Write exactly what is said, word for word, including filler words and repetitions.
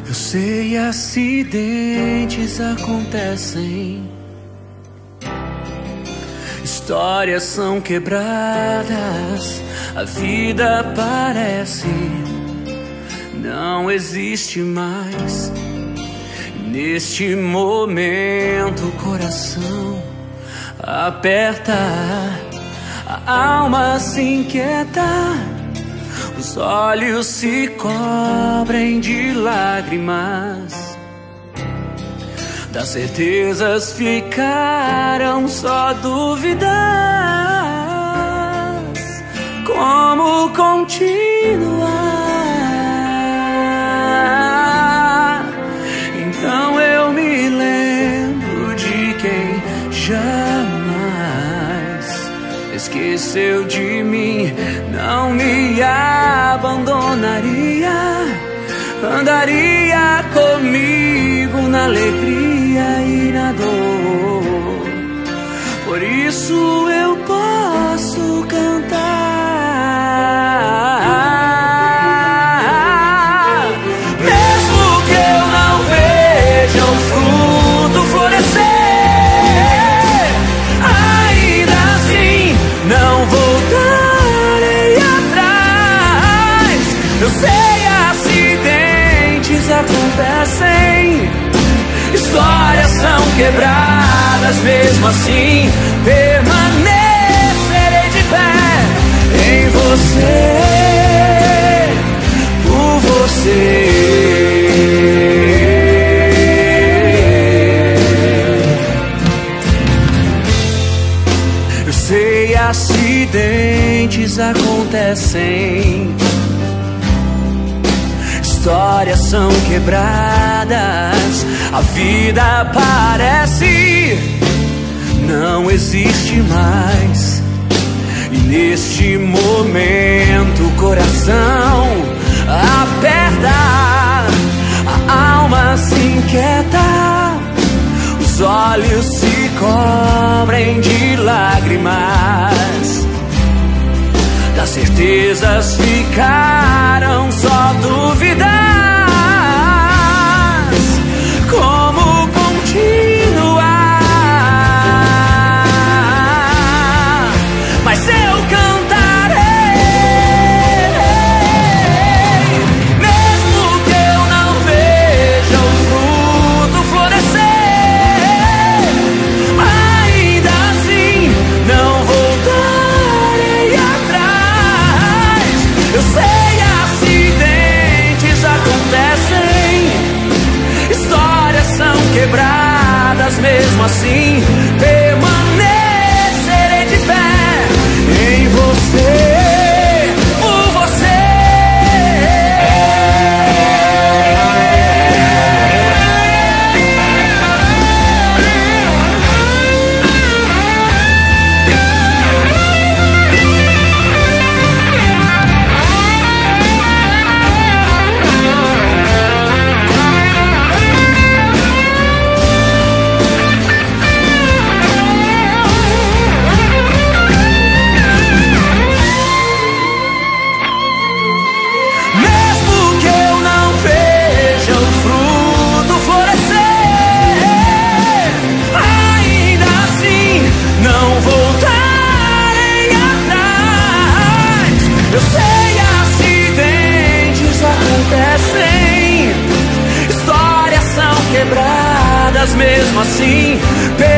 Eu sei, acidentes acontecem, histórias são quebradas, a vida parece não existe mais. Neste momento o coração aperta, a alma se inquieta, os olhos se cobrem de lágrimas. Das certezas ficaram só dúvidas. Como continuar? Então eu me lembro de quem jamais esqueceu de mim, não me abandonaria, andaria comigo na alegria e na dor. Por isso eu posso cantar, mesmo que eu não veja o fruto florescer, ainda assim não voltarei atrás. Eu sei, acidentes acontecem, histórias são quebradas, mesmo assim permanecerei de pé em você, por você. Eu sei, acidentes acontecem, histórias são quebradas, a vida parece não existe mais. E neste momento o coração aperta, a alma se inquieta, os olhos se cobrem de lágrimas. Das certezas ficaram só dúvidas. Como continuar? Mas eu cantarei, mesmo que eu não veja o fruto florescer, ainda assim não voltarei atrás. Eu sei, acidentes acontecem, histórias são quebradas, mesmo assim permanecerei de pé em você, por você. Eu sei, acidentes acontecem, histórias são quebradas, mesmo assim